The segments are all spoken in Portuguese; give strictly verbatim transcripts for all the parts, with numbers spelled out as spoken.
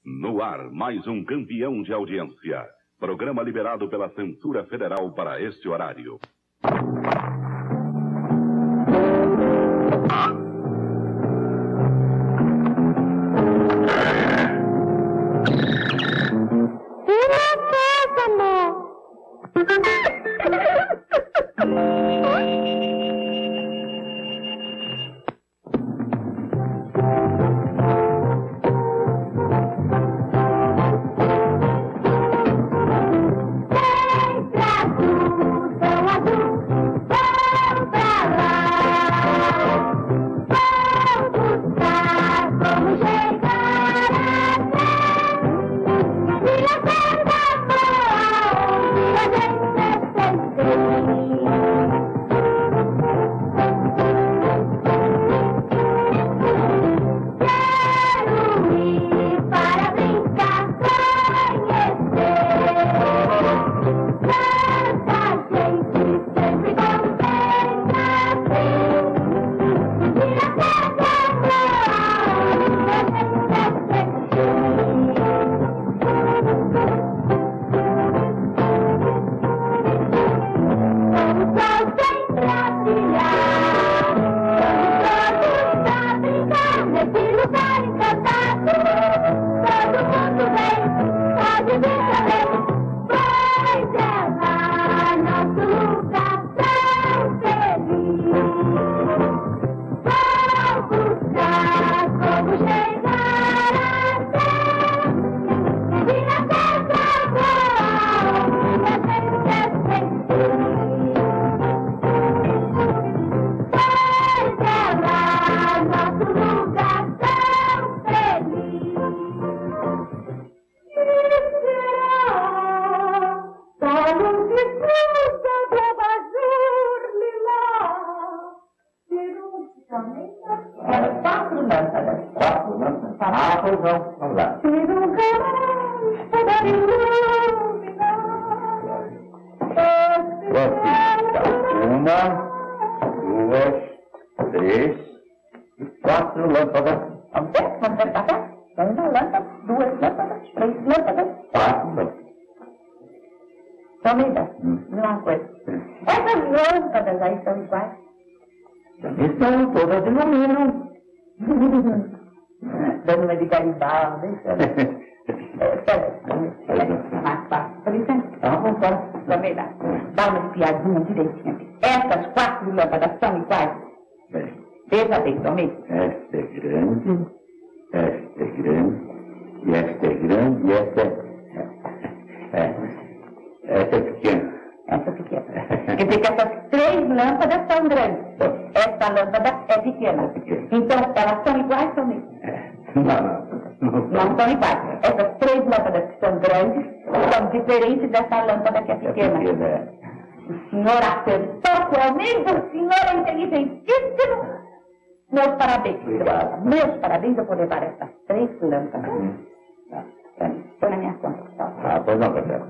No ar, mais um campeão de audiência. Programa liberado pela censura federal para este horário. Essas quatro lâmpadas são iguais? Veja bem, Tomei. Esta é grande, esta é grande, e esta é grande, e esta é... é esta é pequena. Essa é pequena. Quer dizer que essas três lâmpadas são grandes. Esta lâmpada é pequena. É pequena. Então, elas são iguais, Tomei? Não, não. Não, não são iguais. Essas três lâmpadas que são grandes são diferentes dessa lâmpada que é pequena. É pequena. O senhor acertou comigo, o senhor é inteligentíssimo. Meus parabéns. Obrigado. Meus parabéns, eu vou levar essas três lâmpadas. Hum. Tá. Põe na minha conta. Tá? Ah, pois não, Gabriel.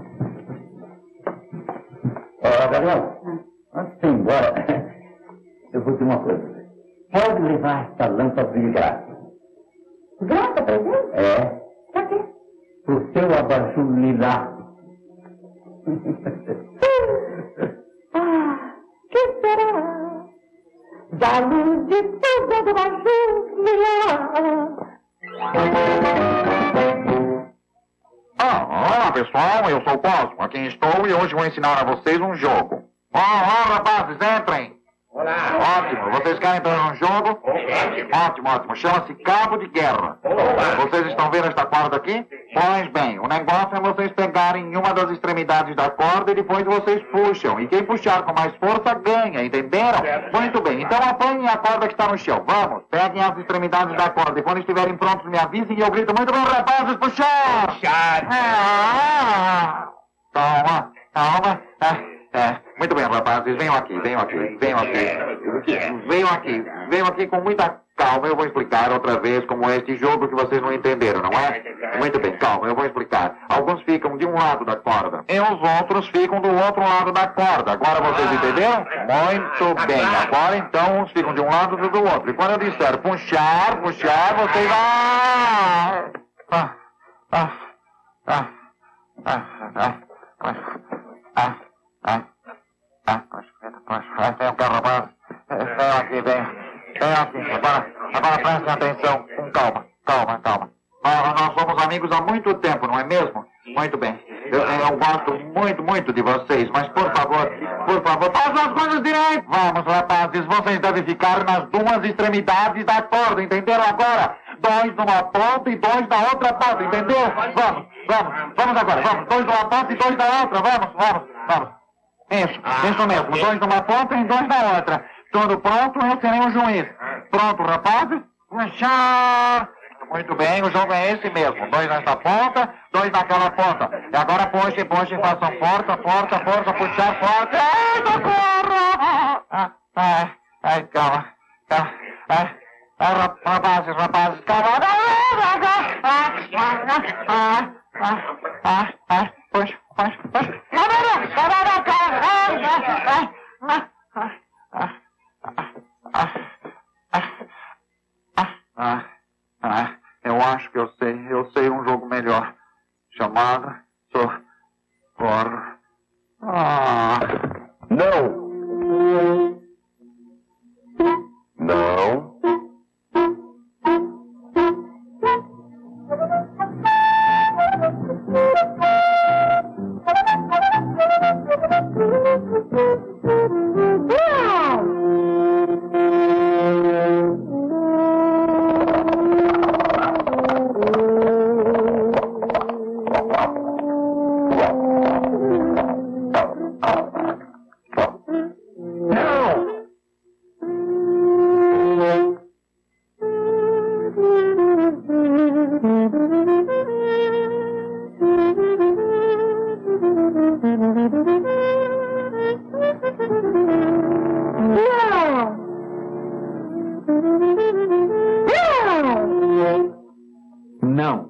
Ó, Gabriel, hum. antes de ir embora, eu vou dizer uma coisa. Pode levar essa lâmpada de graça. Graça, presente? É. Pra quê? O seu abajur lilá. Ah, que será? Da luz de tudo do abajur lilá. Ah, olá pessoal, eu sou o Cosmo, aqui estou e hoje vou ensinar a vocês um jogo. Ó, oh, oh, rapazes, entrem! Olá! Ótimo, vocês querem entrar num jogo? Ótimo, ótimo, chama-se Cabo de Guerra. Olá. Vocês estão vendo esta corda aqui? Pois bem, o negócio é vocês pegarem uma das extremidades da corda e depois vocês puxam. E quem puxar com mais força ganha, entenderam? Muito bem, então apanhem a corda que está no chão. Vamos, peguem as extremidades da corda e quando estiverem prontos me avisem e eu grito muito bem, rapazes, puxar! Puxar! Ah, calma, calma. É, é, muito bem, rapazes, venham aqui, venham aqui, venham aqui. Venham aqui, venham aqui com muita calma, eu vou explicar outra vez como é este jogo que vocês não entenderam, não é? Muito bem, calma, eu vou explicar. Alguns ficam de um lado da corda e os outros ficam do outro lado da corda. Agora vocês entenderam? Muito bem, agora então uns ficam de um lado e do outro. E quando eu disser puxar, puxar, vocês... Ah! Ah, ah, ah, ah, ah, ah, ah, ah, ah, tem um carro, rapaz. Vem aqui, vem. Vem aqui. Agora, agora prestem atenção. Com calma, calma, calma. Nós, nós somos amigos há muito tempo, não é mesmo? Muito bem. Eu, eu gosto muito, muito de vocês, mas por favor, por favor, façam as coisas direito. Vamos, rapazes, vocês devem ficar nas duas extremidades da corda, entenderam agora? Dois numa ponta e dois na outra ponta, entendeu? Vamos, vamos, vamos agora, vamos. Dois numa ponta e dois na outra, vamos, vamos, vamos. Isso, isso mesmo, dois numa ponta e dois na outra. Tudo pronto, eu serei o juiz. Pronto, rapazes? Puxa! Muito bem, o jogo é esse mesmo. Dois nessa ponta, dois naquela ponta. E agora puxe, puxe, façam força, força, força, puxar, força. Ai, socorro! Ah, ai, ai, calma, calma. Ai, ai, rapazes, rapazes, calma. Ah, ah, ah, ah, puxa, puxa, puxa. Ah, ah, eu acho que eu sei, eu sei um jogo melhor. Chamado Socorro. Ah. Não. Não. Não.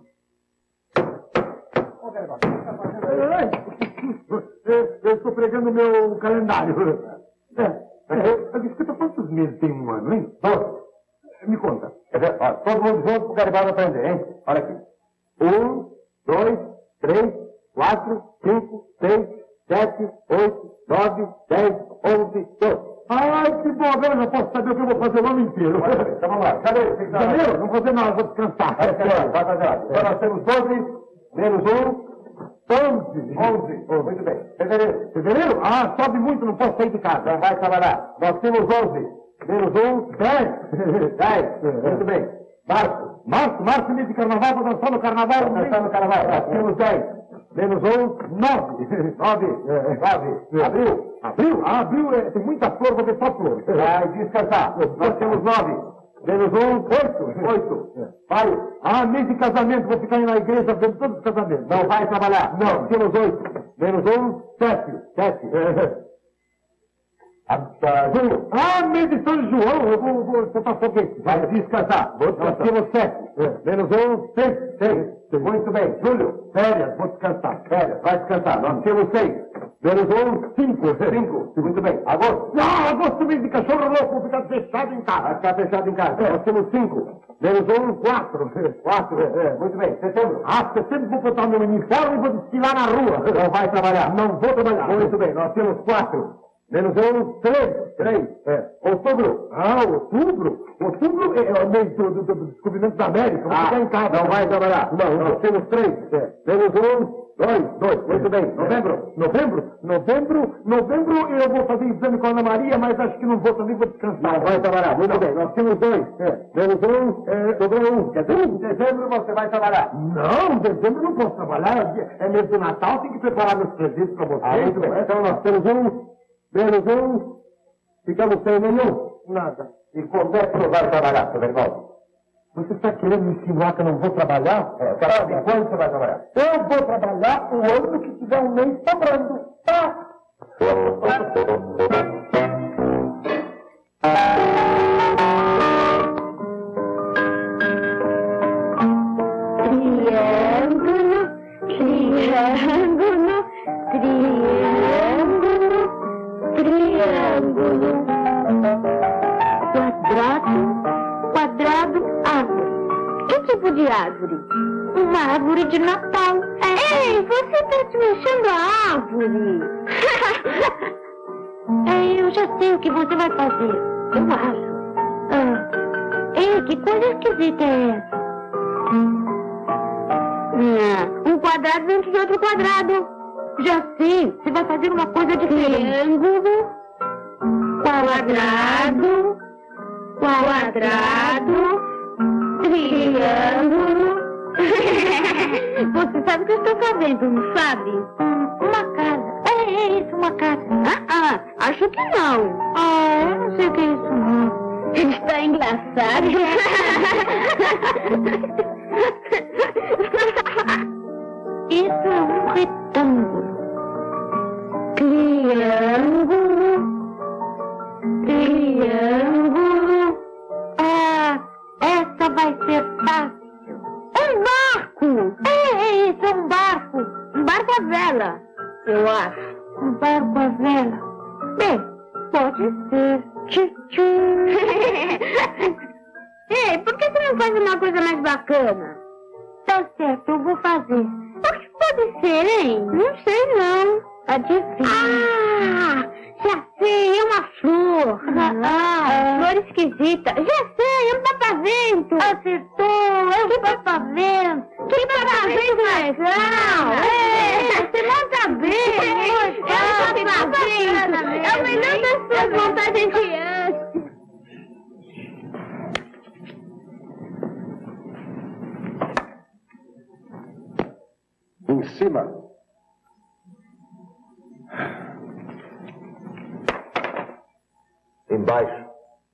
Eu estou pregando o meu calendário. É, é, desculpa, quantos meses tem um ano, hein? Doze. Me conta. Ó, todo mundo junto pro Garibaldi aprender, hein? Olha aqui. Um, dois, três, quatro, cinco, seis, sete, oito, nove, dez, onze, doze. Ai, que bom, agora eu já posso saber o que eu vou fazer o ano inteiro. Então vamos lá. Cadê? Janeiro? Não vou fazer nada, vou descansar. Vai fazer, vai fazer. Então nós temos doze, menos um, onze. onze. Oh, muito bem. Fevereiro. Fevereiro? Ah, sobe muito, não posso sair de casa. Não vai trabalhar. Nós temos onze, menos um, dez. dez. Muito bem. Março. Março, março, mês de carnaval, vou dançar no carnaval. Vou dançar no carnaval. Nós temos dez. Menos um, nove. Nove. Nove. Abril. Abril? Ah, abril é, tem muita flor, vou ver só flor. Vai descansar. Nós temos nove. Menos um, oito. Oito. Maio. Ah, mês de casamento, vou ficar aí na igreja vendo todos os casamentos. Não vai trabalhar. Não, temos oito. Menos um, sete. Sete. Junho. Ah, mês de São João, eu vou, vou soltar foguete. Vai descansar. Vou descansar. Nós temos sete. Menos um, seis. Seis. Muito bem. Julho. Férias, vou descansar. Férias, vai descansar. Nós temos seis. Menos um, cinco. Cinco. Muito bem. Agosto. Ah, agosto, mês de cachorro louco, vou ficar fechado em casa. Vai ficar fechado em casa. É. Nós temos cinco. Menos um, quatro. Quatro. É. Muito bem. Setembro. Ah, setembro vou botar meu uniforme e vou desfilar na rua. Não vai trabalhar. Não vou trabalhar. Muito bem. Nós temos quatro. Menos um, três. Três. É. Outubro. Ah, outubro. Outubro é, é o mês do, do, do descobrimento da América. Vou Ah, ficar em casa. não vai trabalhar. Não, nós temos três. É. Menos um, dois. Dois. Muito bem. Novembro. Novembro. Novembro. Novembro eu vou fazer exame com a Ana Maria, mas acho que não vou também, vou descansar. Não vai trabalhar. Muito bem. Nós temos dois. É. Menos um, é, sobrou um. Quer dizer, Em dezembro você vai trabalhar. não, em dezembro não posso trabalhar. É mês do Natal, tem que preparar meus presentes para vocês. Ah, muito bem. Então nós temos um, menos um, ficamos sem nenhum. Nada. E quando é que você vai trabalhar, seu Garibaldi? Você está querendo me insinuar que eu não vou trabalhar? É, sabe quando você vai trabalhar? Eu vou trabalhar o ano que tiver um mês sobrando. Tá? Triângulo, triângulo, triângulo, triângulo. Quadrado, quadrado, árvore. Que tipo de árvore? Uma árvore de Natal. Ei, você tá desmanchando a árvore. É, eu já sei o que você vai fazer. Eu acho. Ah. Ei, que coisa esquisita é essa? Ah, um quadrado dentro de outro quadrado. Já sei, você vai fazer uma coisa diferente. Triângulo, quadrado, quadrado, triângulo. Você sabe o que eu estou fazendo, não sabe? Uma casa. É, é isso, uma casa. Ah, ah, acho que não. Ah, eu não sei o que é isso, não. Está engraçado. Isso é um retângulo. Triângulo. Triângulo. Ah, essa vai ser fácil. Um barco! É, é isso, é um barco. Um barco à vela, eu acho. Um barco à vela. Bem, pode ser. Tchu-tchu. Ei, por que você não faz uma coisa mais bacana? Tá certo, eu vou fazer. O que pode ser, hein? Não sei, não. Adivinha. Ah, já sei, é uma flor. Ah, flor esquisita. Já sei, é um papavento. Acertou, é um papavento. Que papavento legal. É, você monta bem. É um papavento. É o melhor das suas montagens de antes. Em cima. Embaixo.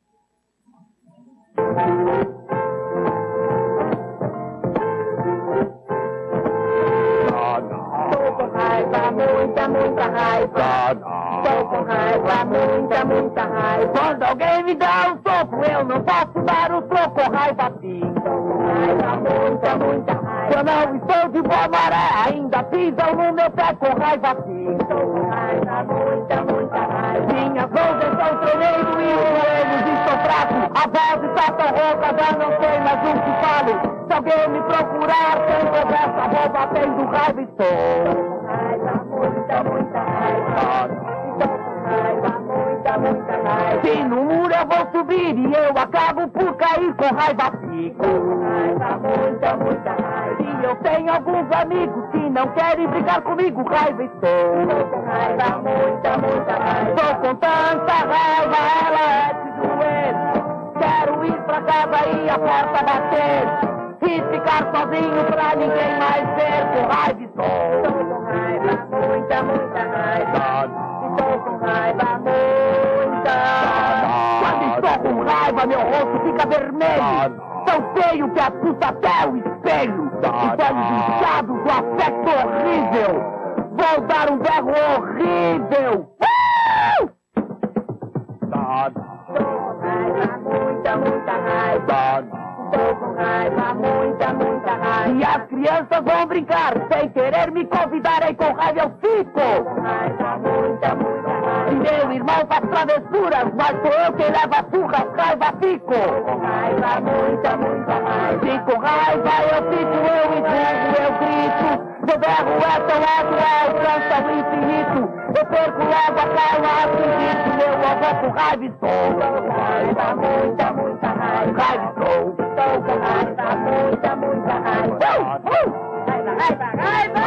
Tô com raiva, muita, muita raiva. Tô com raiva, muita, muita raiva. Quando alguém me dá um soco, eu não posso dar o troco. Raiva sim. Tô com raiva, muita, muita raiva. Se eu não estou de boa maré, ainda pisam no meu pé com raiva sim. Tô com raiva, muita, muita raiva. Minhas mãos estão tremendo e os joelhos estão fracos. A voz está tão rouca, já não sei mais o que falo. Se alguém me procurar, sem conversa, vou batendo raiva e estou. Tô com raiva, muita, muita raiva. Tô com raiva, muita, muita raiva. Se no muro eu vou subir e eu acabo por cair com raiva fico. Tô com raiva, muita, muita raiva. E eu tenho alguns amigos que não querem brigar comigo, raiva estou. Tô com raiva, muita, muita raiva. Tô com tanta raiva, ela é de doer. Quero ir pra casa e a porta bater. E ficar sozinho pra ninguém mais ver, com raiva estou. Tô com raiva, muita, muita raiva. Tô com raiva, muita. Quando estou com raiva, meu rosto fica vermelho. Tão feio que assusta até o espelho. Os olhos inchados, o aspecto horrível. Vou dar um berro horrível. Uh! Tô com raiva, muita, muita raiva. Tô com raiva, muita, muita raiva. E as crianças vão brincar sem querer me convidarem, com raiva eu fico. Tô com raiva, muita, muita E raiva. meu irmão faz travessuras, mas sou eu quem leva surras, raiva fico. Tô com raiva, muita, muita raiva. Se com raiva eu fico, eu empurro, eu grito. Meu berro é tão alto, é alcança o infinito. Eu perco logo a calma, acredito, meu avô com raiva estou. Tô com raiva, muita, muita raiva. Raiva estou. Tô com raiva, muita, muita raiva. Uh, uh. Raiva, raiva, raiva.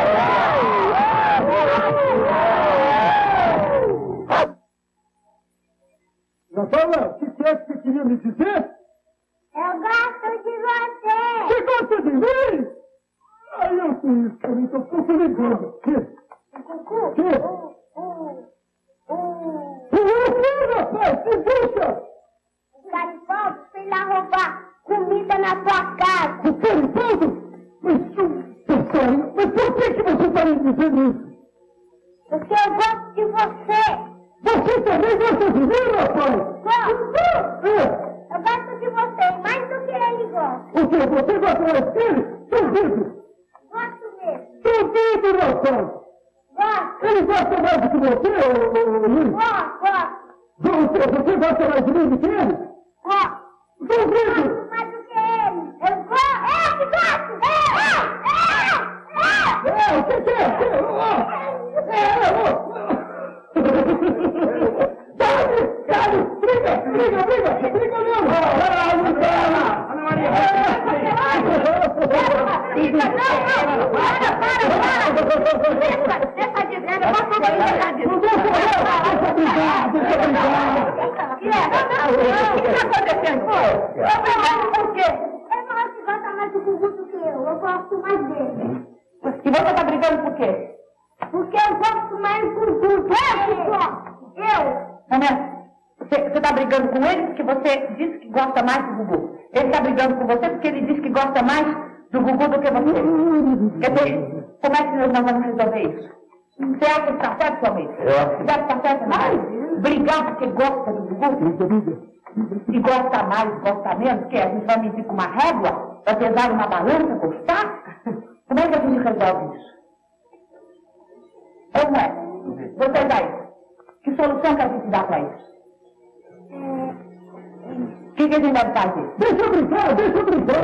Natália, o que, que é que você queria me dizer? Eu gosto de você. Você gosta de mim? Ai, eu conheço também, estou pouco ligando. Cucu. Que? Um, um, um. Você, rapaz, se deixa! Os garibaldos vêm lá roubar comida na tua casa. O Garibaldo? Mas, Natália, mas por que, que você está me dizendo isso? Porque eu gosto de você. Você também gosta de mim, rapaz? Gosto. É. Eu gosto de você mais do que ele gosta. O que? Você gosta mais dele? Duvido! Gosto mesmo. Duvido, rapaz! Gosto. Ele gosta mais do que você, ô, ô, Luiz? Gosto, gosto. Você, você gosta mais de mim do que ele? Gosto. Duvido! Mais do que ele. Eu gosto. É, que gosto. É, é. Deixa de ver, eu posso brincar disso. Não deixa brincar, deixa brincar. O que está acontecendo? Por quê? É mais que gosta mais do Gugu do que eu. Eu gosto mais dele. E você está brigando por quê? Porque eu gosto mais do Gugu. Eu. Momento. Você está brigando com ele porque você disse que gosta mais do Gugu. Ele está brigando com você porque ele disse que gosta mais do Gugu do que você. Quer dizer, como é que nós vamos resolver isso? Você acha que está certo, sua amiga? Eu acho que... Você acha que está certo? Não. Brigar porque gosta do Gugu? E gosta mais, gosta menos? Que a gente vai medir com uma régua? Vai pesar uma balança, gostar? Como é que a gente resolve isso? Ou não é? Vocês aí, que solução que a gente dá para isso? O que, que a gente deve fazer? Deixa eu brincar, deixa eu brincar.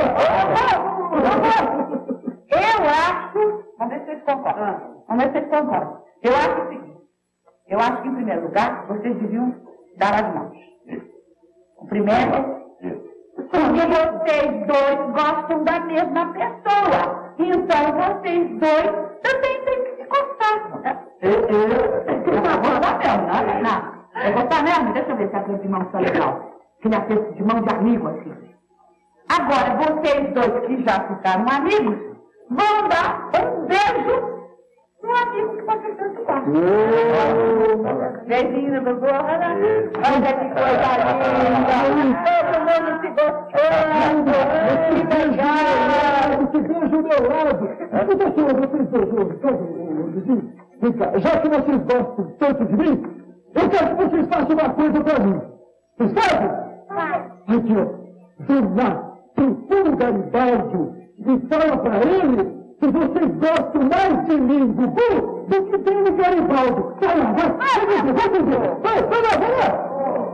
Eu acho... Vamos ver se vocês concordam. Vamos ver se vocês concordam. Eu acho o seguinte. Eu acho que, em primeiro lugar, vocês deviam dar as mãos. O primeiro... Porque vocês dois gostam da mesma pessoa. Então, vocês dois também têm que se gostar. Eu, eu... Eu vou gostar mesmo, não? Não. Eu vou gostar mesmo? Deixa eu ver se a coisa de mão está legal. Aquele aperto de mão de amigo, assim. Agora, vocês dois que já ficaram amigos, vão dar um beijo no amigo que vocês tanto gostam. Beijinho no Gugu. Olha que coisa linda. Todo mundo se gostando. Que legal. Esse beijo meu lado. Professor, vocês dois, vem cá, já que vocês gostam tanto de mim, eu quero que vocês façam uma coisa pra mim. Vocês fazem? Aqui, ó. Vem lá, procura o Garibaldo e fala pra ele que vocês gostam mais de mim, Gugu, do que tem no Garibaldo. Vai lá, vai. Vai, vai, vai. Vai, vai lá, vai lá.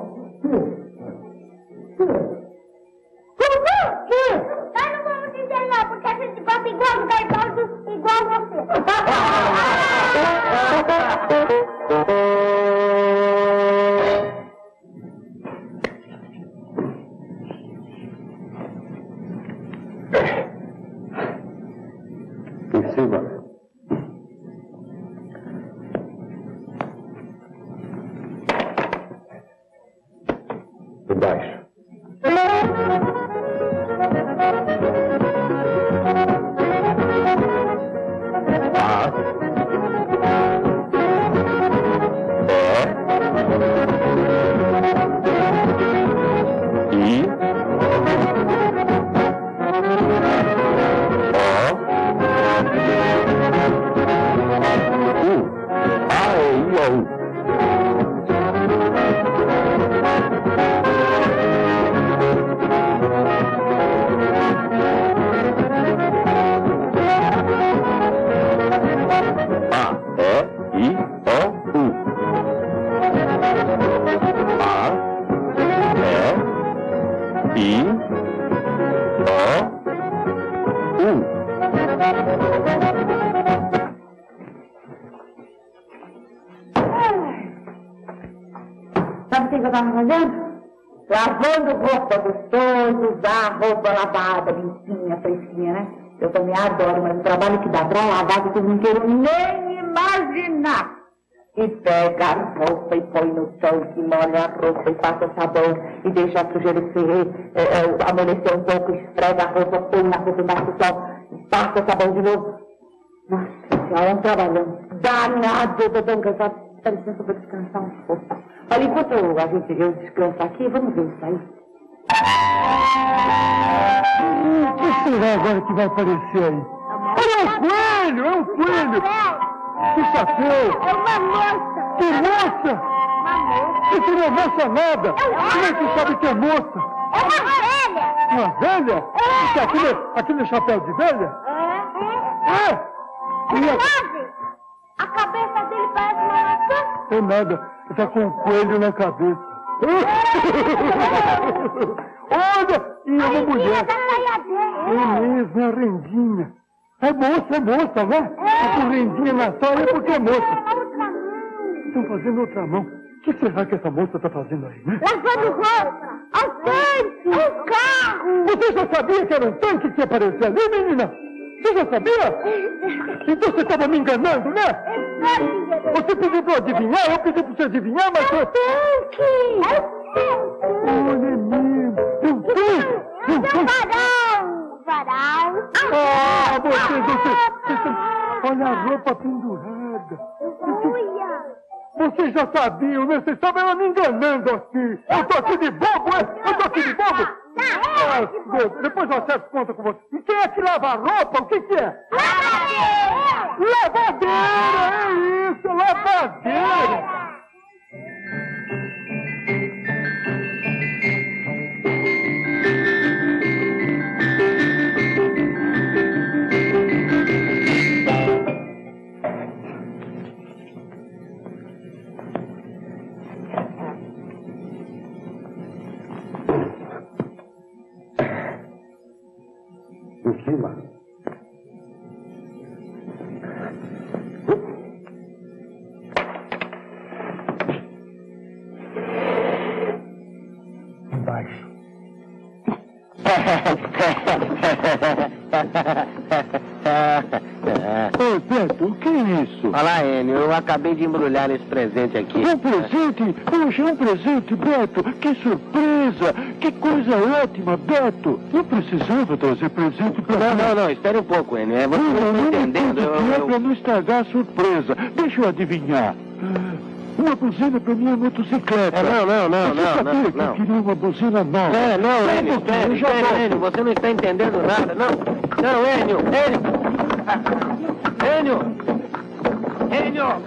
Gugu! Que? Nós não vamos dizer não, porque a gente gosta igual do Garibaldo, igual você. Perceba. Embaixo. A. E. I. Sabe o que eu estava fazendo? Lavando roupa gostoso, usar roupa lavada, limpinha, fresquinha, né? Eu também adoro, mas o trabalho que dá pra lavar, que eu não quero nem imaginar. E pega a roupa e põe no tanque, molha a roupa e passa sabão e deixa a sujeira se é, é, amolecer um pouco, esfrega a roupa, põe na roupa embaixo do sol e passa sabão de novo. Nossa senhora, é um trabalhão danado, eu tô tão cansado. Dá licença, eu vou descansar um pouco. Olha, enquanto a gente eu descansar aqui, vamos ver isso aí. O que será agora que vai aparecer aí? Olha, é um coelho, é um coelho! Que chapéu! É uma moça. Que moça! Uma moça. Isso não é moça nada! Como é que sabe que é moça? É uma velha. Uma velha? Isso é aquele, aquele chapéu de velha? É. É! E a... Sabe? A cabeça dele parece uma maçã. É nada, está com um coelho na cabeça. Olha, e é uma mulher. Da saia dele. É mesmo, é a rendinha. É moça, é moça, né? É. Com rendinha na saia porque é moça. Estão fazendo outra mão. O que será que essa moça está fazendo aí, né? Lavando roupa. Ao tanque. Ao carro. Você já sabia que era um tanque que ia aparecer ali, menina? Você já sabia? Então você estava me enganando, né? Você pediu para eu adivinhar, eu pedi para você adivinhar, mas você... Olha, meu, eu sei! Eu sei! Varão! Varão! Ah, você, você, você... Olha a roupa pendurada. Vocês já sabiam, né? Vocês estavam me enganando aqui. Eu tô aqui de bobo, é? Eu tô aqui de bobo? Ah, Deus, depois eu acerto conta com você. E quem é que lava a roupa? O que que é? Lavadeira! Lavadeira, é isso, lavadeira! Em cima. Embaixo. Ô, Beto, o que é isso? Olá, Enio. Eu acabei de embrulhar esse presente aqui. Um presente? Poxa, um presente, Beto. Que surpresa. Que coisa ótima, Beto. Eu precisava trazer presente pra... Não, não, não. Espere um pouco, Enio. É, você Não, não não, está não, entendendo. Eu, não é eu... pra não estragar a surpresa. Deixa eu adivinhar. Uma buzina pra minha motocicleta. É, não, não, não, Você não, sabia não, que não. eu queria uma buzina nova. É, não, Só um Enio, pouquinho, espere, eu já espere, volto. Enio. Você não está entendendo nada. Não, não, Enio, Enio. Enio. Enio.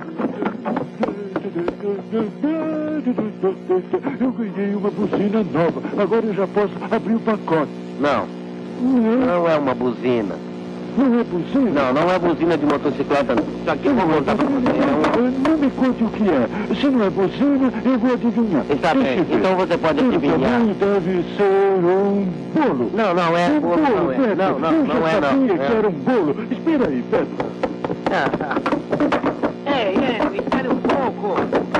Eu ganhei uma buzina nova. Agora eu já posso abrir o pacote. Não, Não, não é uma buzina. não é buzina? Não, não é buzina de motocicleta. Isso aqui eu vou contar pra você. É um... Não me conte o que é. Se não é buzina, eu vou adivinhar. Está Deixa bem, eu ver. então você pode Pelo adivinhar. tamanho deve ser um bolo. Não, não é Um bolo, não é. Beto. Não, não, eu não já é, não. sabia que É. era um bolo. Espera aí, Beto. Ah, ah. Ei, Enio, espere um pouco.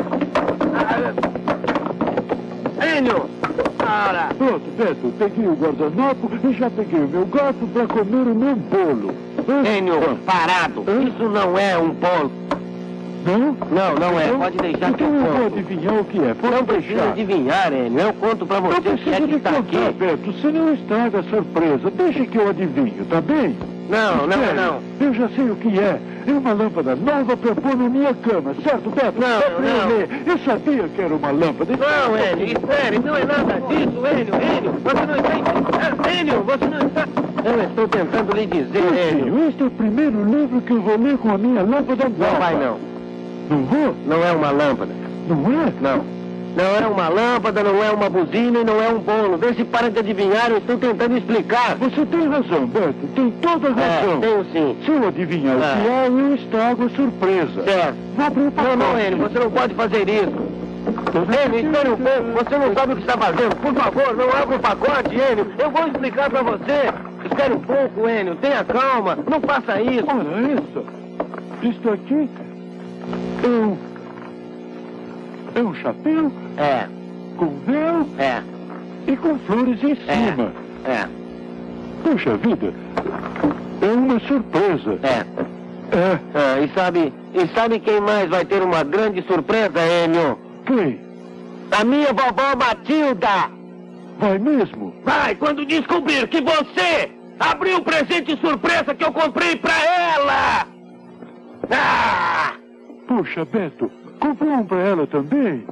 Ah, Enio, ora. Pronto, Beto. Peguei o guardanapo e já peguei o meu gato para comer o meu bolo. Enio, parado. Isso não é um bolo. Não? Não, não é. Então- Pode deixar que então eu eu vou conto. adivinhar o que é. Pode Não precisa deixar. adivinhar, Enio. Eu conto pra Não você o que é precisa que de está contar, aqui. Beto. Você não estraga a surpresa. Deixa que eu adivinho, tá bem? Não, não, Espere, não. Eu já sei o que é. É uma lâmpada nova para pôr na minha cama, certo, Beto? Não, É pra eu não. ler. Eu sabia que era uma lâmpada. Não, Enio, espere. Não é nada disso, Enio. Enio, você não está entendendo. Enio, você não está... Eu estou tentando lhe dizer, Enio. Filho, este é o primeiro livro que eu vou ler com a minha lâmpada nova. Não vai, não. Não vou? Não é uma lâmpada. Não é? Não. Não é uma lâmpada, não é uma buzina e não é um bolo. Vê se para de adivinhar, eu estou tentando explicar. Você tem razão, Beto. Tem toda a razão. É, tenho sim. Se eu adivinhar o Ah. que é, eu estrago a surpresa. Certo. Vou abrir o Não, pacote. não, Enio, você não pode fazer isso. Enio, espere um pouco. Você não sabe o que está fazendo. Por favor, não abra o pacote, Enio. Eu vou explicar para você. Espere um pouco, Enio. Tenha calma. Não faça isso. Olha isso. Isto aqui é um... É um chapéu É, com véu é, e com flores em é, cima. é, Puxa vida, é uma surpresa. é. É, Ah, e sabe, e sabe quem mais vai ter uma grande surpresa, Enio? quem? A minha vovó Matilda. Vai mesmo? Vai, quando descobrir que você abriu o presente surpresa que eu comprei pra ela! Ah! Puxa, Beto, comprou um pra ela também?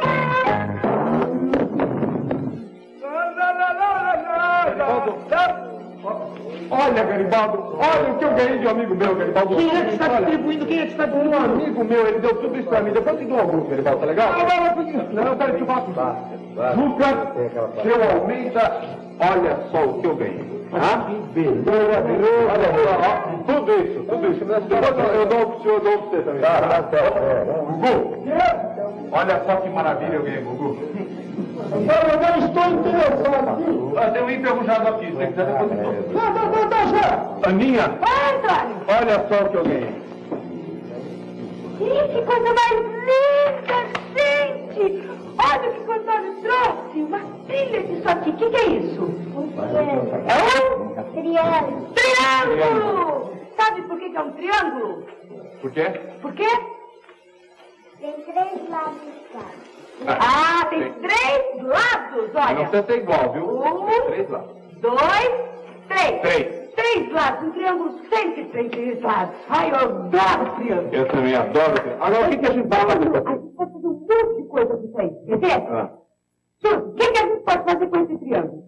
Olha, Garibaldo, olha o que eu ganhei de um amigo meu, Garibaldo. Quem é que está Olha, distribuindo? Quem é que está Um distribuindo? amigo meu, ele deu tudo isso pra mim. Depois te dou alguns, Garibaldo, tá legal? Não, não, não, não, peraí, deixa eu falar com você. Lucas, seu aumenta, olha só o que eu ganhei. Ah, que beleza, beleza. Olha, olha, ó, tudo isso, tudo isso. Depois eu dou pro senhor, eu dou pra você também. Tá, tá certo. Gugu, olha só que maravilha eu ganhei, Gugu. Eu não estou interessado. Ah, tem um enferrujado aqui, se você quiser depois eu dou. Não, não, não, não, já. Aninha, olha só o que eu ganhei. Ih, que coisa mais linda, gente! gente! Olha o que o Antônio trouxe! Uma trilha disso aqui. O que, que é isso? É um triângulo. Triângulo! Sabe por que, que é um triângulo? Por quê? Por quê? Tem três lados, cara. Ah, tem três lados, olha. Não precisa ser igual, viu? Um, Tem três lados. dois, três. Três. Três lados. Um triângulo sempre tem três lados. Ai, eu adoro triângulo. Eu também adoro triângulo. Agora, o que, que a gente vai fazer com A gente pode fazer um monte de coisa com isso aí. Quer ver? Ah. Ju, o que, que a gente pode fazer com esse triângulo?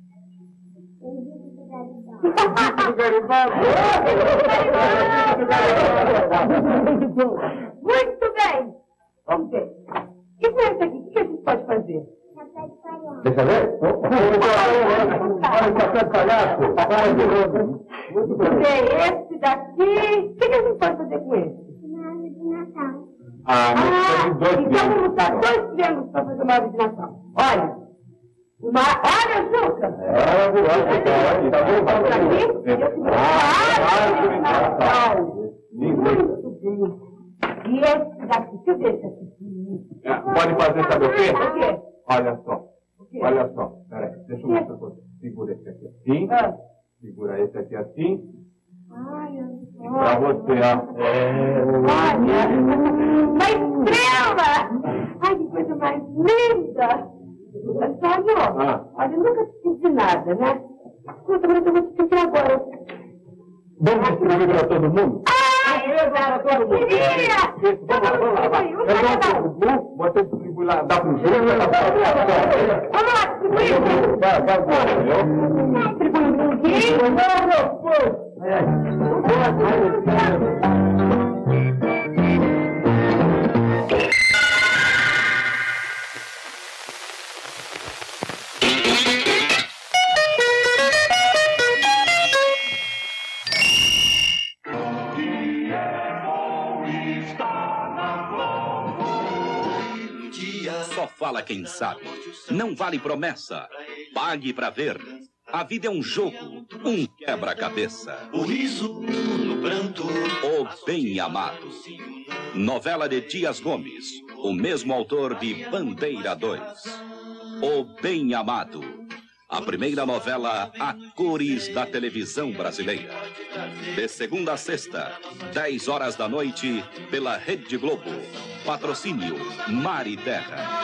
Muito bem. Vamos ver. O que é isso aqui? O que a gente pode fazer? Deixa eu ver. Olha o café de palhaço. Muito bem. Tem esse daqui. O que a gente pode fazer com esse? Árvore de Natal. Ah, mas Ah, tem dois então vamos triângulos. usar dois triângulos para fazer uma árvore de Natal. Olha. Uma... Olha, Juca. É, eu vou tá bom, tá Aqui. bom. Eu fiz uma árvore de Natal. Muito bem. E esse daqui, deixa eu ver esse aqui. É, pode fazer, sabe o quê? O quê? Olha só. O quê? Olha só. Peraí, deixa eu mostrar pra você. Segura esse aqui assim. Ah. Segura esse aqui assim. Ai, E pra você, ó. É... olha, uma estrela! Ai, que coisa mais linda! Antônio, Ah. olha, eu nunca te pedi nada, né? Escuta, mas eu vou te pedir agora. Vamos distribuir para todo mundo? Ai, eu queria! Isso, vamos lá, vamos lá. Vai. Eu dou um grupo, você distribui lá, dá pro Júlio. Vamos lá, distribui! Vai, vai, vai. Distribui um pouquinho. Só fala quem sabe. Não vale promessa. Pague pra ver. A vida é um jogo, um quebra-cabeça. O riso no pranto. O Bem Amado. Novela de Dias Gomes. O mesmo autor de Bandeira dois. O Bem Amado. A primeira novela a cores da televisão brasileira. De segunda a sexta, dez horas da noite, pela Rede Globo. Patrocínio Mar e Terra.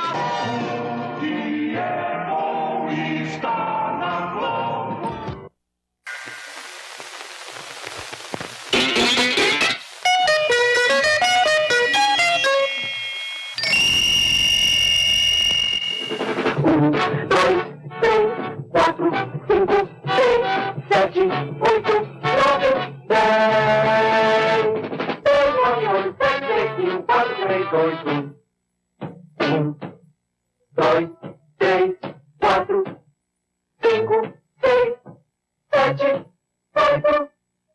Um, dois, três, quatro, cinco, seis, sete, oito, nove, dez. Dois, nove, oito, sete, três, cinco, quatro, três, dois, um. Um, dois, três, quatro, cinco, seis, sete, oito.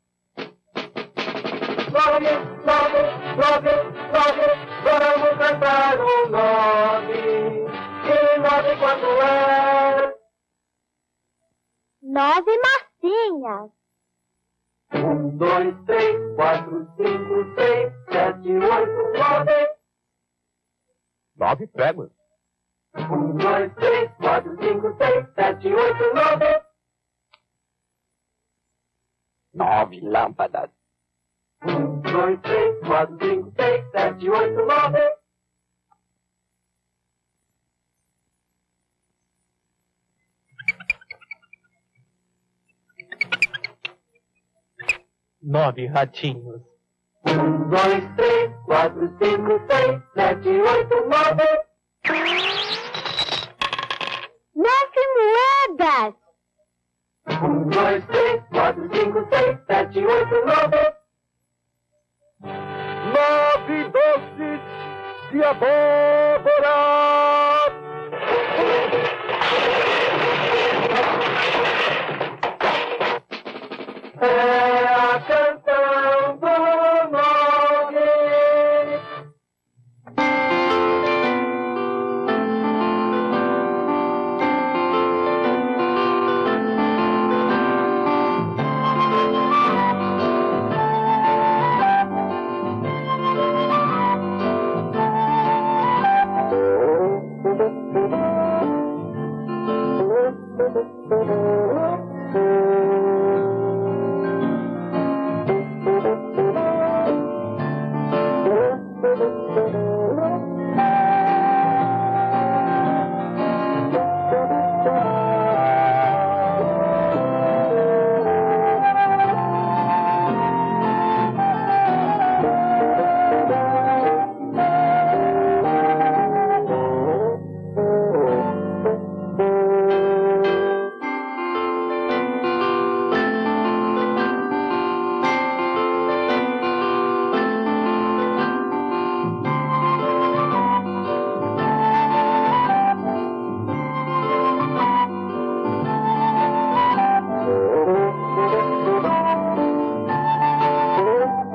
Nove, nove, nove, nove. Vamos cantar o nove. E nove quanto é? Nove massinhas. Um, dois, três, quatro, cinco, seis, sete, oito, nove. Nove préguas. Um, dois, três, quatro, cinco, seis, sete, oito, nove. Nove lâmpadas. Um, dois, três, quatro, cinco, seis, sete, oito, nove. Nove ratinhos. Um, dois, três, quatro, cinco, seis, sete, oito, nove. Nove moedas. Um, dois, três, quatro, cinco, seis, sete, oito, nove. Nove doces de abóbora. É a canção do nove.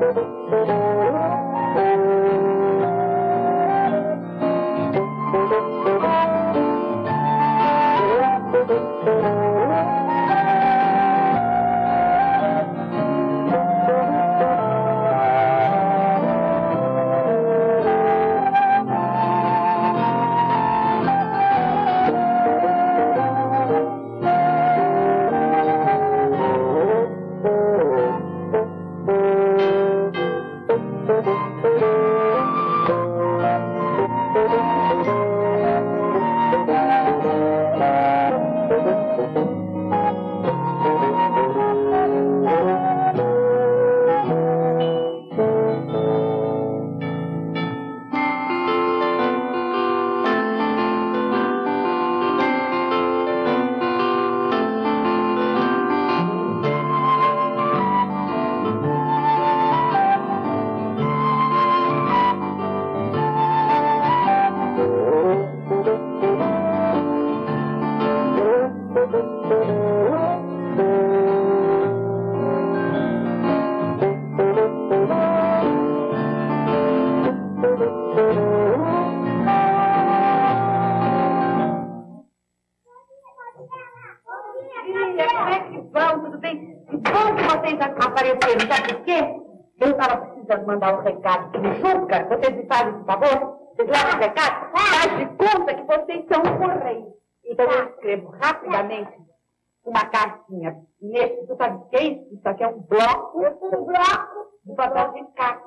Mandar um recado pro Juca, vocês me fazem esse favor? Vocês levam um recado? Faz de conta que vocês são um correio. Então eu escrevo rapidamente uma cartinha. Nesse, tu sabe o que é isso? Isso aqui é um bloco, um bloco de papel de carta.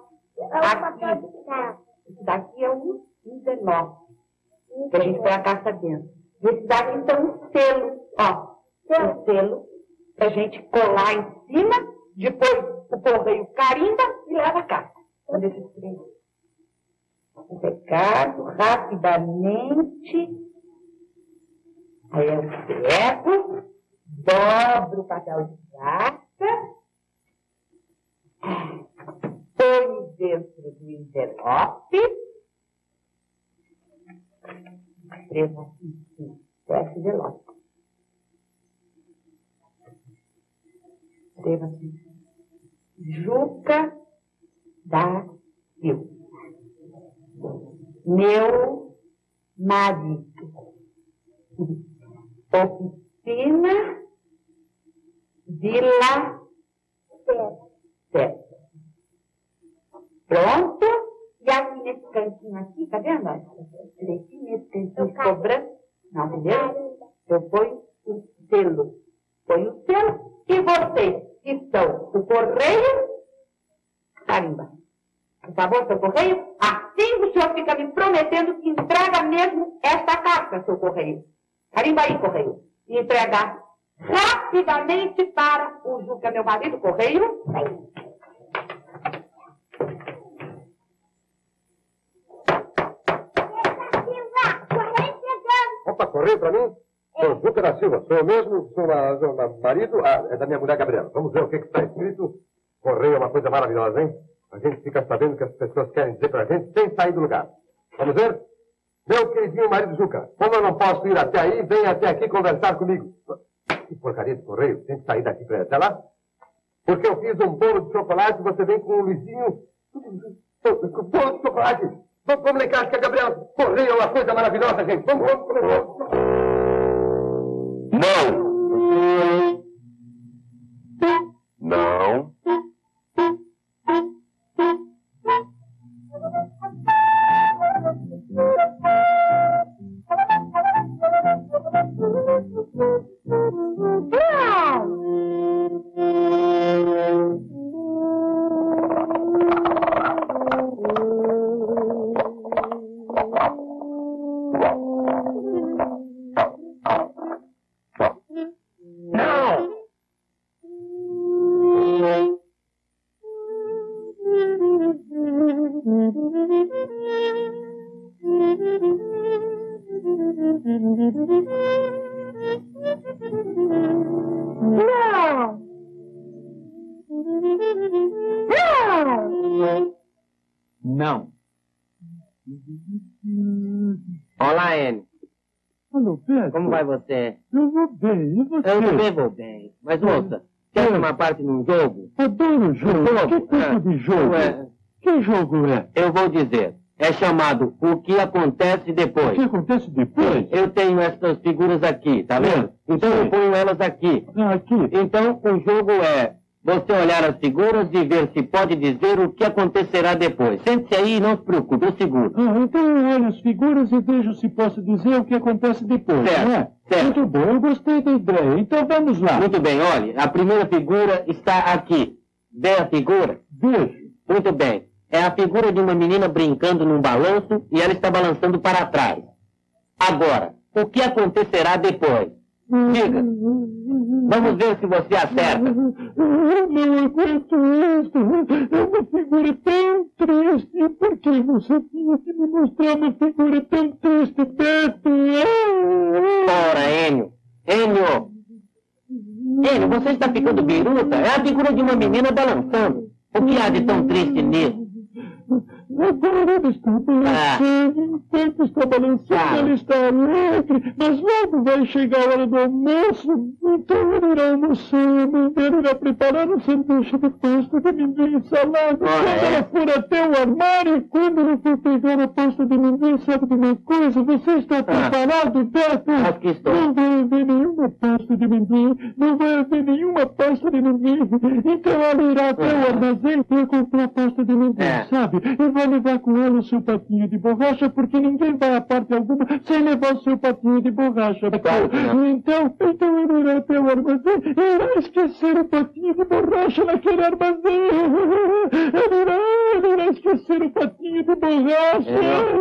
Aqui, esse daqui é um envelope, que a gente põe a carta dentro. Esse daqui então um selo, ó, um selo pra gente colar em cima, depois o correio carimba e leva a carta. Quando eu escrevo o recado, rapidamente, aí eu pego, dobro o papel de carta, ponho dentro do envelope, escrevo aqui em cima, esse envelope. Escrevo assim, Juca da Silva, meu marido, oficina, Vila Certo. Pronto? E aqui nesse cantinho aqui, tá vendo? Aqui nesse cantinho sobrando, não, entendeu? Eu ponho o selo, ponho o selo, e vocês que são o correio, carimba. Por favor, seu correio, assim o senhor fica me prometendo que entrega mesmo esta carta, seu correio. Carimba aí, correio. E entregar rapidamente para o Juca, meu marido, correio. Opa, correio para mim? Sou Juca da Silva, sou eu mesmo, sou uma, sou uma marido, ah, é da minha mulher Gabriela. Vamos ver o que está escrito. Correio é uma coisa maravilhosa, hein? A gente fica sabendo o que as pessoas querem dizer pra gente sem sair do lugar. Vamos ver? Meu queridinho marido Juca, como eu não posso ir até aí, vem até aqui conversar comigo. Que porcaria de correio, tem que sair daqui pra ir até lá. Porque eu fiz um bolo de chocolate e você vem com um Luizinho. Bolo de chocolate. Vamos, vamos lá em casa que a Gabriela. Correio é uma coisa maravilhosa, gente. Vamos, vamos, vamos. Não. Não. Não. Olá, Anne. Alô, Pedro. Como vai você? Eu vou bem, e você? Eu também vou bem. Mas ouça, Quer tomar parte num jogo? Adoro jogo. Um jogo? Que tipo Ah, de jogo? ué. Que jogo é? Eu vou dizer. É chamado O que Acontece O Depois. que acontece depois? Eu tenho essas figuras aqui, tá vendo? Então eu ponho elas aqui. Ah, aqui. Então o jogo é você olhar as figuras e ver se pode dizer o que acontecerá depois. Sente-se aí e não se preocupe, eu seguro. Ah, então eu olho as figuras e vejo se posso dizer o que acontece depois, Certo, não é? certo. Muito bom, eu gostei da ideia. Então vamos lá. Muito bem, olhe, a primeira figura está aqui. Vê a figura? Vejo. Muito bem. É a figura de uma menina brincando num balanço e ela está balançando para trás. Agora, o que acontecerá depois? Diga. Vamos ver se você acerta. Eu não aguento isso. É uma figura tão triste. Por que você tinha que me mostrar uma figura tão triste, Beto? Ora, Enio. Enio. Enio, você está ficando biruta? É a figura de uma menina balançando. O que há de tão triste nisso? Agora ele está balançando, enquanto está balançando, ele está alegre, mas logo vai chegar a hora do almoço, então ele irá almoçar, ele irá preparar um sanduíche de pasta de amendoim e salada. Quando ela for até o armário, quando ele for pegar a pasta de amendoim, sabe de uma coisa? Você está preparado, Beto? Aqui estou. Não vai haver nenhuma pasta de amendoim, não vai haver nenhuma pasta de amendoim, então ela irá até o armazém para comprar pasta de amendoim, É. sabe? E vai levar com ela o seu patinho de borracha, porque ninguém vai a parte alguma sem levar o seu patinho de borracha. claro que não. Então, então ele irá até o armazém e irá esquecer o patinho de borracha naquele armazém. Ele irá, ele irá esquecer o patinho de borracha.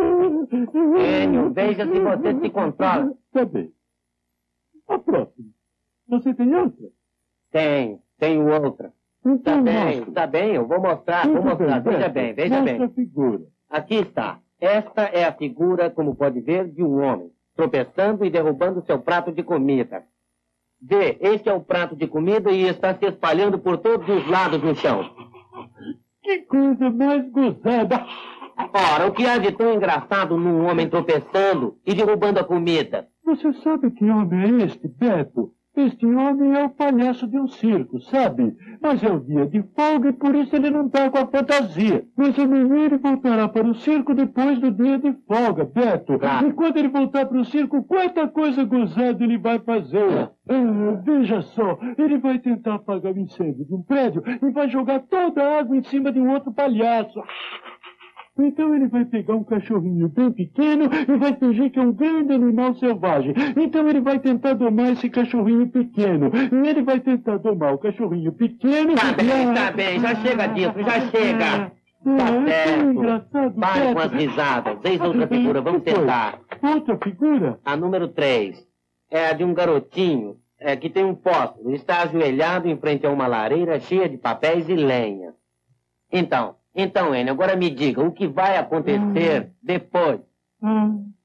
Enio, veja se você se controla. Tá bem. A próxima. Você tem outra? Tenho, tenho outra. Tá Então bem, mostra. tá bem, eu vou mostrar, vou Muito mostrar. bem, Veja Beto. bem, veja Mostra bem. a figura. Aqui está. Esta é a figura, como pode ver, de um homem, tropeçando e derrubando seu prato de comida. Vê, este é o prato de comida e está se espalhando por todos os lados no chão. Que coisa mais gozada. Ora, o que há de tão engraçado num homem tropeçando e derrubando a comida? Você sabe que homem é este, Beto? Este homem é o palhaço de um circo, sabe? Mas é o dia de folga e por isso ele não está com a fantasia. Mas amanhã ele voltará para o circo depois do dia de folga, Beto. Claro. E quando ele voltar para o circo, quanta coisa gozada ele vai fazer. Ah, veja só, ele vai tentar apagar o incêndio de um prédio e vai jogar toda a água em cima de um outro palhaço. Então ele vai pegar um cachorrinho bem pequeno e vai fingir que é um grande animal selvagem. Então ele vai tentar domar esse cachorrinho pequeno. E ele vai tentar domar o cachorrinho pequeno. Tá bem, e- tá bem, já chega disso, já chega. Ah, Tá é tão certo. engraçado, Pare com Beto. as risadas. Eis outra figura, vamos Que foi? tentar. Outra figura? A número três é a de um garotinho é, que tem um fósforo. Está ajoelhado em frente a uma lareira cheia de papéis e lenha. Então, então, Enio, agora me diga, o que vai acontecer depois? Ah,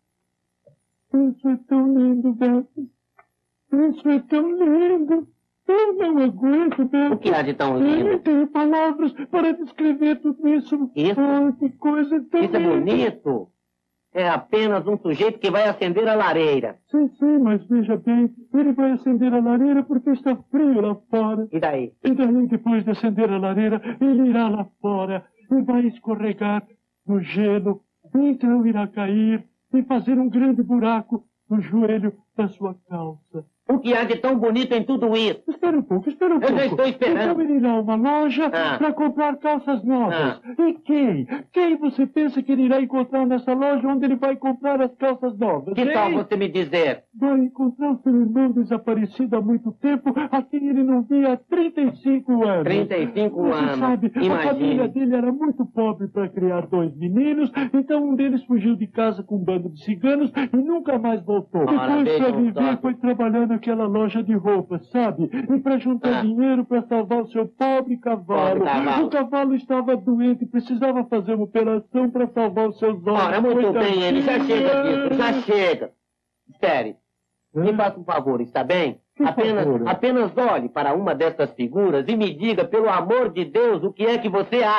isso é tão lindo, Beto. Isso é tão lindo. Eu não aguento, Beto. O que há de tão Eu não lindo? tenho palavras para descrever tudo isso. Isso? Ah, que coisa tão Isso é linda. bonito. É apenas um sujeito que vai acender a lareira. Sim, sim, mas veja bem, ele vai acender a lareira porque está frio lá fora. E daí? E daí, depois de acender a lareira, ele irá lá fora e vai escorregar no gelo. Então irá cair e fazer um grande buraco no joelho da sua calça. O que há de tão bonito em tudo isso? Espera um pouco, espera um Eu já pouco. estou esperando. Então ele irá a uma loja Ah. para comprar calças novas. Ah. E quem? Quem você pensa que ele irá encontrar nessa loja onde ele vai comprar as calças novas? Que tal hein? você me dizer? Vai encontrar o seu irmão desaparecido há muito tempo, a quem ele não via há trinta e cinco anos. trinta e cinco Você anos. sabe, a Imagine. família dele era muito pobre para criar dois meninos, então um deles fugiu de casa com um bando de ciganos e nunca mais voltou. Ora, Depois, veja para um viver, tanto. foi trabalhar naquela loja de roupas, sabe? E para juntar Ah. dinheiro para salvar o seu pobre cavalo. Pobre cavalo. O cavalo estava doente, precisava fazer uma operação para salvar os seus olhos. Ora, muito Coitadinho. bem, ele já chega disso, já chega. Espere. Me Hã? faça um favor, está bem? Que Apenas, favor? apenas olhe para uma dessas figuras e me diga, pelo amor de Deus, o que é que você acha.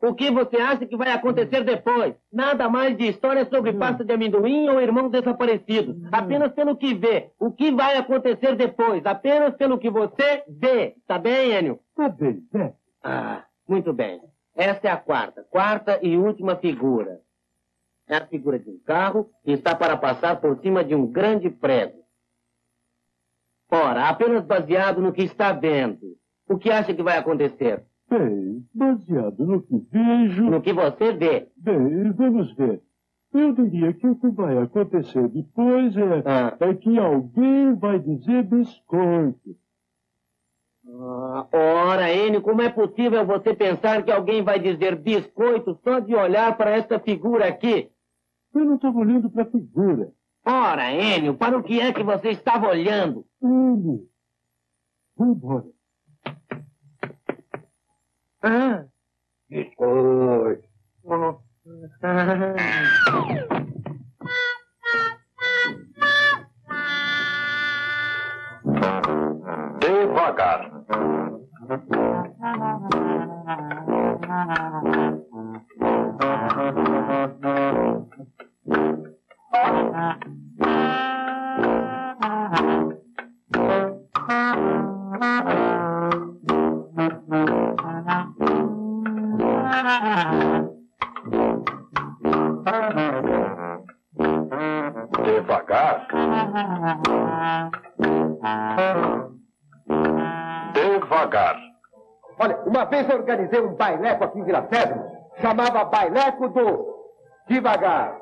O que você acha que vai acontecer depois? Nada mais de história sobre pasta de amendoim ou irmãos desaparecidos. Apenas pelo que vê. O que vai acontecer depois? Apenas pelo que você vê. Tá bem, Enio? Tá bem, né? Ah, muito bem. Esta é a quarta. Quarta e última figura. É a figura de um carro que está para passar por cima de um grande prédio. Ora, apenas baseado no que está vendo. O que acha que vai acontecer? Bem, baseado no que vejo... No que você vê. Bem, vamos ver. Eu diria que o que vai acontecer depois é, Ah. é que alguém vai dizer biscoito. Ah, ora, Enio, como é possível você pensar que alguém vai dizer biscoito só de olhar para esta figura aqui? Eu não estava olhando para a figura. Ora, Enio, para o que é que você estava olhando? Ele. Vou embora. Ah. Biscoito. Devagar. Devagar. Devagar. Olha, uma vez eu organizei um baileco aqui em Vila Sésamo, chamava Baileco do Devagar.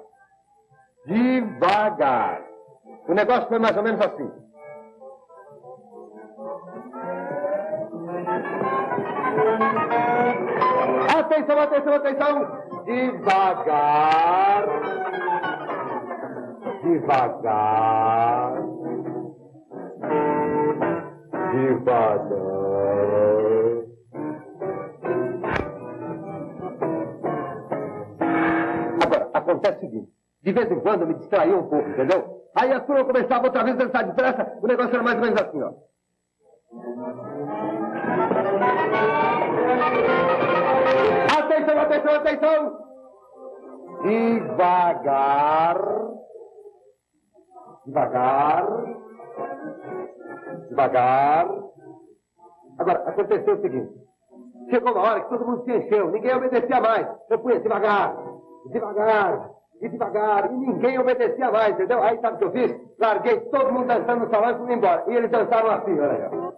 Devagar. O negócio foi mais ou menos assim. Atenção, atenção, atenção. Devagar. Devagar. Devagar. Agora, acontece o seguinte. De vez em quando eu me distraía um pouco, entendeu? Aí a turma começava outra vez a dançar depressa. O negócio era mais ou menos assim, ó. Atenção, atenção, atenção! Devagar. Devagar. Devagar. Agora, aconteceu o seguinte. Chegou uma hora que todo mundo se encheu. Ninguém obedecia mais. Eu fui devagar, devagar, e devagar. E ninguém obedecia mais, entendeu? Aí sabe o que eu fiz? Larguei todo mundo dançando no salão e fui embora. E eles dançaram assim, olha aí, ó.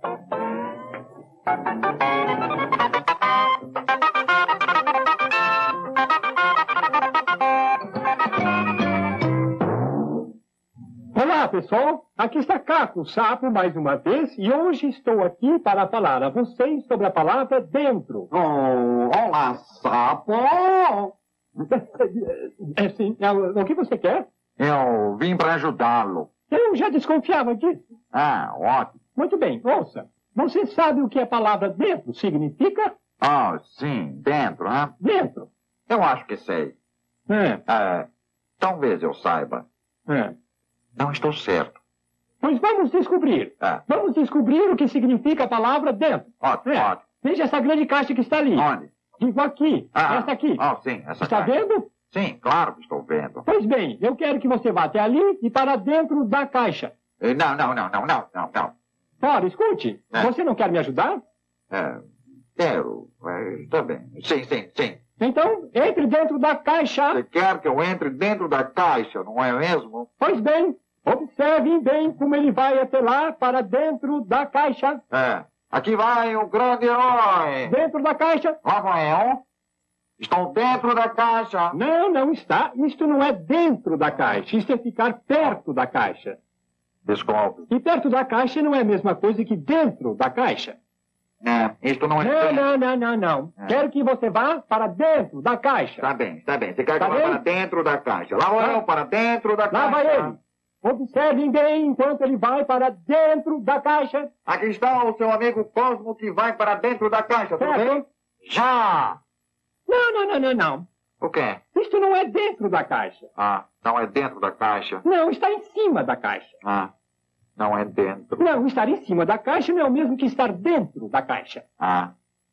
Olá, pessoal. Aqui está Caco, o sapo, mais uma vez, e hoje estou aqui para falar a vocês sobre a palavra dentro. Oh, olá, sapo. É sim. O que você quer? Eu vim para ajudá-lo. Eu já desconfiava disso. Ah, ótimo. Muito bem, ouça. Você sabe o que a palavra dentro significa? Ah, sim, dentro, né? Dentro. Eu acho que sei. É. É, talvez eu saiba. É. Não estou certo. Pois vamos descobrir. É. Vamos descobrir o que significa a palavra dentro. Ótimo, É. ótimo. Veja essa grande caixa que está ali. Onde? Digo aqui. Ah, essa aqui. Ah, sim, essa Está caixa. vendo? Sim, claro que estou vendo. Pois bem, eu quero que você vá até ali e para dentro da caixa. Eh, Não, não, não, não, não, não, não. Ora, escute. É. Você não quer me ajudar? É, quero. É, está bem. Sim, sim, sim. Então, entre dentro da caixa. Você quer que eu entre dentro da caixa, não é mesmo? Pois bem, observem bem como ele vai até lá para dentro da caixa. É. Aqui vai o grande herói. Dentro da caixa. Rafael. Estou dentro da caixa. Não, não está. Isto não é dentro da caixa. Isto é ficar perto da caixa. Desculpe. E perto da caixa não é a mesma coisa que dentro da caixa. É, isto não é... Não, não, não, não, não. É. Quero que você vá para dentro da caixa. Está bem, está bem. Você quer que Tá eu vá bem? para dentro da caixa. Lá vou Tá. eu para dentro da Lá caixa. vai ele. Observem bem enquanto ele vai para dentro da caixa. Aqui está o seu amigo Cosmo que vai para dentro da caixa, tudo Certo? bem? Já! Não, não, não, não, não. O quê? Isto não é dentro da caixa. Ah, não é dentro da caixa. Não, está em cima da caixa. Ah, não é dentro. Não, estar em cima da caixa não é o mesmo que estar dentro da caixa. Ah,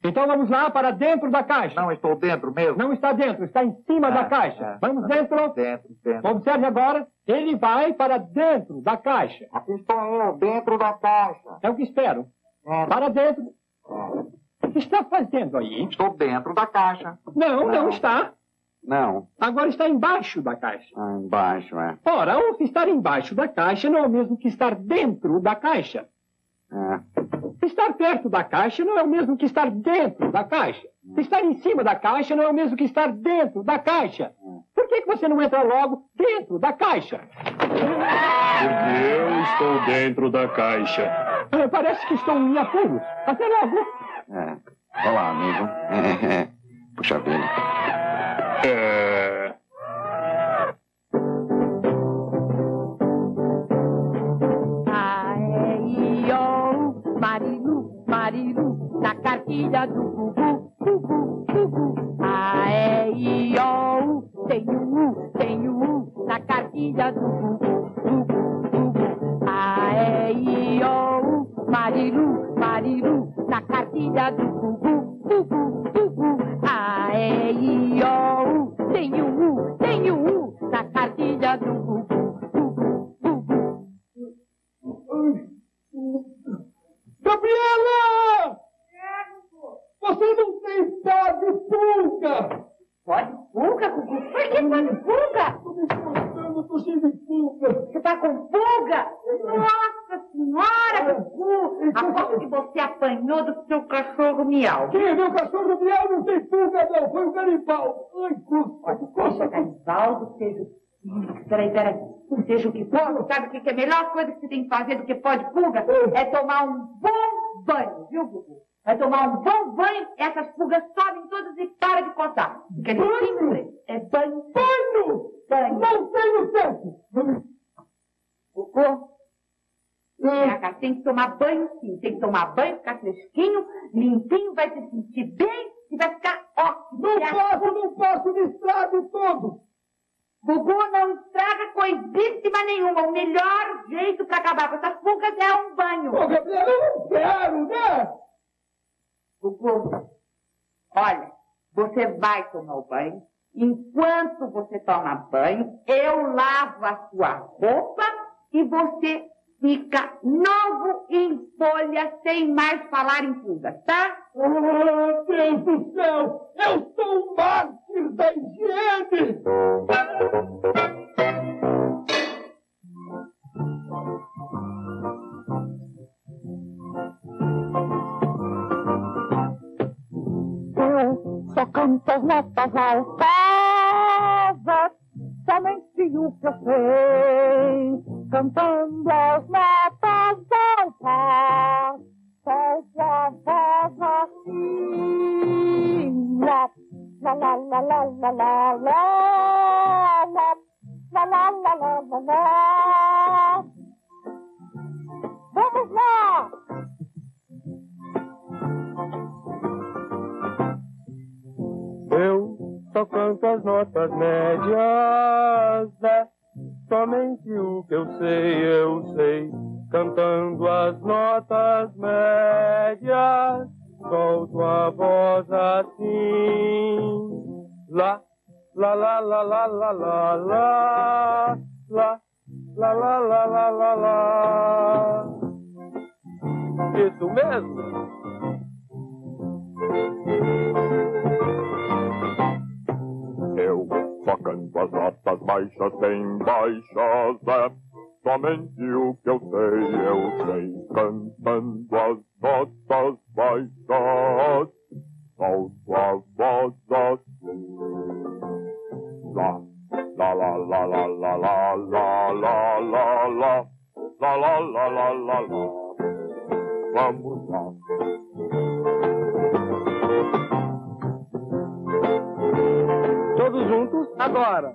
Então vamos lá para dentro da caixa. Não estou dentro mesmo. Não está dentro, está em cima Ah, da caixa. ah, Vamos ah, dentro. Dentro, dentro. Observe agora, ele vai para dentro da caixa. Aqui estou eu, dentro da caixa. É o que espero. É. Para dentro. O que está fazendo aí? Estou dentro da caixa. Não, não, Não. está. Não. Agora está embaixo da caixa. Ah, embaixo, é. Ora, o que estar embaixo da caixa não é o mesmo que estar dentro da caixa. É. Estar perto da caixa não é o mesmo que estar dentro da caixa. Estar em cima da caixa não é o mesmo que estar dentro da caixa. Por que, que você não entra logo dentro da caixa? Porque eu estou dentro da caixa. Ah, parece que estou em apuros. Até logo. É. Olá, amigo. Puxa vida. É... Aê-i-ô, Marilu, Marilu, na cartilha do Gugu, Gugu, Gugu. Aê-i-ô, tem um U, tem um U, na cartilha do Gugu, Gugu, Gugu. Aê-i-ô, Marilu, Marilu, na cartilha do Gugu, Gugu, Gugu. Aê-i-ô, tem um U, tem um U, na cartilha do Gugu, Gugu, Gugu. Gabriela! Você não tem pó de pulga! Pó de pulga, Gugu? Por que pó de pulga? Eu estou cheio de pulga. Você tá com pulga? Nossa senhora, Gugu! Aposto que você apanhou do seu cachorro miau. Quem? Meu cachorro miau não tem pulga, não. Foi o Garibaldo. Ai, custa. Seja Garibaldo, seja... Peraí, peraí. Seja o que for, sabe o que é a melhor coisa que você tem que fazer do que pó de pulga? É tomar um bom banho, viu, Gugu? Vai tomar um bom banho, essas pulgas sobem todas e para de coçar. Fica simples. É banho. Banho! Banho. Não tenho tempo. Gugu? É, cara, tem que tomar banho sim. Tem que tomar banho, ficar fresquinho, limpinho, vai se sentir bem e vai ficar ótimo. Não posso, não posso, me estrago todo. Gugu, não estraga coisíssima nenhuma. O melhor jeito pra acabar com essas pulgas é um banho. Ô, Gabriela, eu não quero, né? Gugu, olha, você vai tomar o banho. Enquanto você toma banho, eu lavo a sua roupa e você fica novo em folha, sem mais falar em pulgas, tá? Oh, Deus do céu! Eu sou um mártir da higiene! Eu só canto as notas altas, somente o que eu sei, cantando as notas altas, solto a voz assim, lá, lá, lá, lá, lá, lá, lá, lá, lá, lá, lá, lá, lá, lá, lá. Vamos lá! Eu só canto as notas médias, né? Somente o que eu sei, eu sei. Cantando as notas médias, solto a voz assim. Lá, lá, lá, lá, lá, lá, lá, lá, lá, lá, lá, lá, lá, lá, lá. Isso mesmo. Eu só canto as notas baixas, bem baixas, é somente o que eu sei, eu sei. Cantando as notas baixas, solto a voz assim. Lá, lá, lá, lá, lá, lá, lá, lá, lá, lá, lá, lá, lá, lá, lá, lá, lá. Vamos lá. Todos juntos, agora.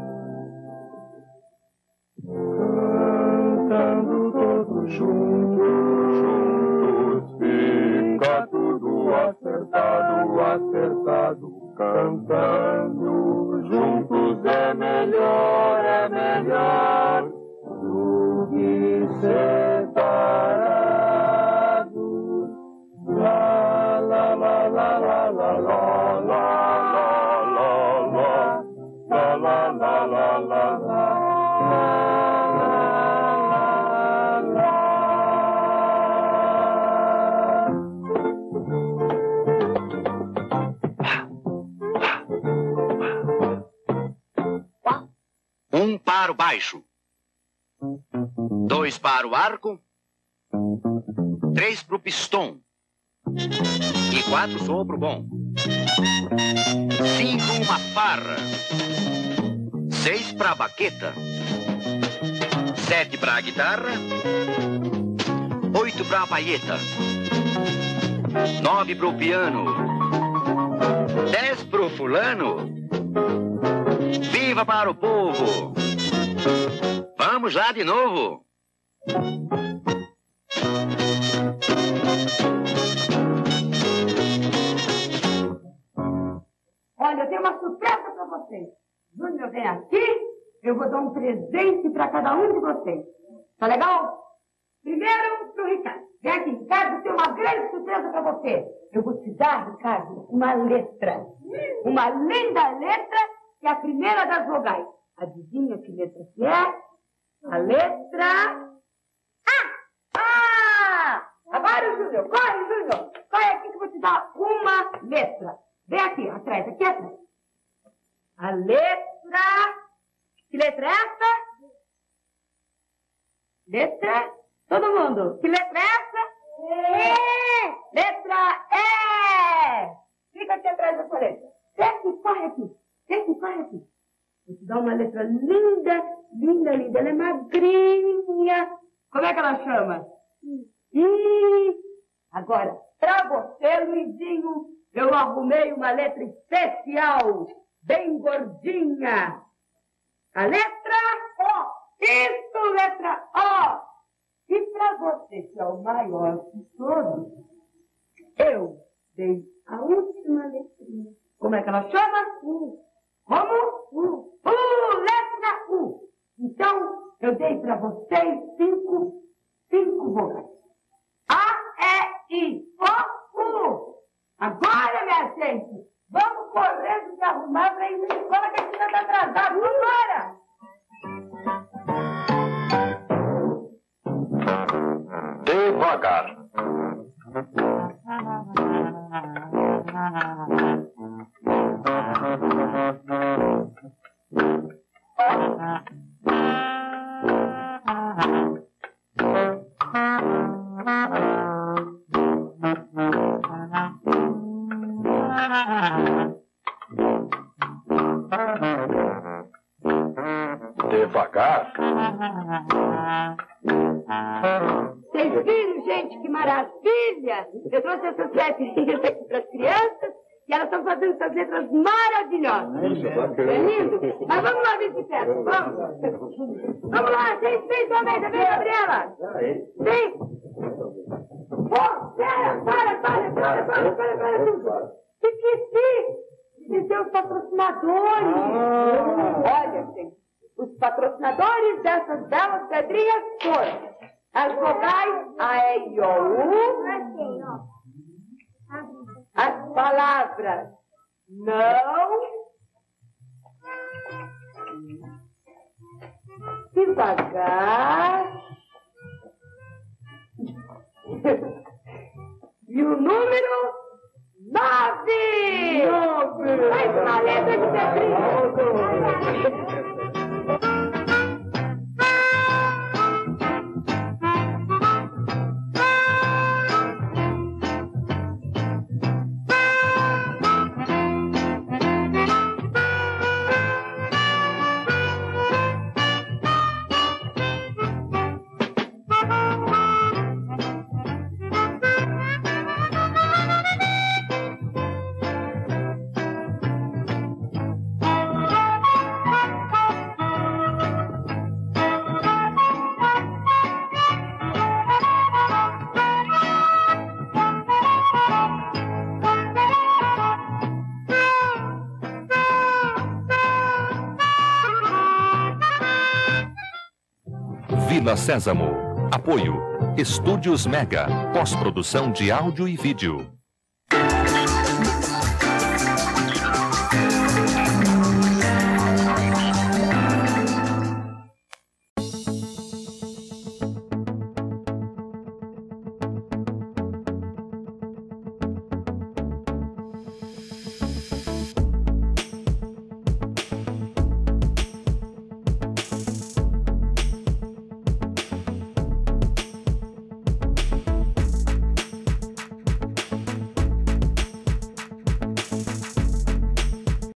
Cantando todos juntos, juntos, fica tudo acertado, acertado. Cantando juntos é melhor, é melhor do que separados. Lá, lá, lá, lá. Um para o baixo. Dois para o arco. Três para o pistão. E quatro sopro bom. Cinco uma farra. Seis para a baqueta. Sete para a guitarra. Oito para a baeta. Nove para o piano. Dez para o fulano. Viva para o povo! Vamos lá de novo! Olha, eu tenho uma surpresa para vocês. Júnior, vem aqui, eu vou dar um presente para cada um de vocês. Tá legal? Primeiro pro Ricardo. Vem aqui, Ricardo, eu tenho uma grande surpresa para você. Eu vou te dar, Ricardo, uma letra. Uma linda letra que é a primeira das vogais. Adivinha que letra que é? A letra... Ah! Ah! Agora, Júnior, corre, Júnior. Corre aqui que eu vou te dar uma letra. Vem aqui, atrás, aqui atrás. A letra... Que letra é essa? Letra... Todo mundo. Que letra é essa? É. Letra E. Fica aqui atrás da sua letra. Vem aqui, corre aqui. Vem aqui, corre aqui. Vou te dar uma letra linda, linda, linda. Ela é magrinha. Como é que ela chama? I. Agora, pra você, Luizinho, eu arrumei uma letra especial, bem gordinha. A letra O. Isso, letra O. E pra você, que é o maior de todos, eu dei a última letrinha. Como é que ela chama? U. Como? U. U, letra U. Então, eu dei para vocês cinco, cinco vogais. A, E, I, O, U. Agora, minha gente, vamos correndo se arrumar para ir na escola que a gente está atrasado. Vamos embora! Devagar. Devagar. Vocês viram, gente, que maravilha! Eu trouxe essas letrinhas aqui para as crianças e elas estão fazendo essas letras maravilhosas. É lindo? Mas vamos lá ver de perto, vamos. Vamos lá, seis, seis, Almeida, vem, Gabriela. Vem. Oh, para, para, para, para, para, para, para tudo. Esqueci. Esqueci os patrocinadores. Olha, gente, os patrocinadores dessas belas pedrinhas foram as vogais A, E, I, O, U, as palavras não, devagar, e o número nove. Nove. Mais uma letra de pedrinha. Vila Sésamo. Apoio. Estúdios Mega. Pós-produção de áudio e vídeo.